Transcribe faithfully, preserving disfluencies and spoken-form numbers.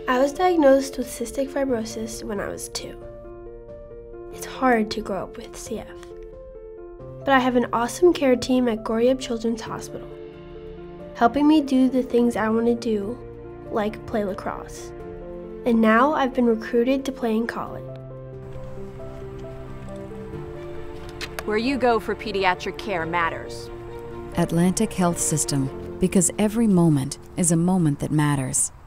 I was diagnosed with cystic fibrosis when I was two. It's hard to grow up with C F. But I have an awesome care team at Goryev Children's Hospital, helping me do the things I want to do, like play lacrosse. And now I've been recruited to play in college. Where you go for pediatric care matters. Atlantic Health System, because every moment is a moment that matters.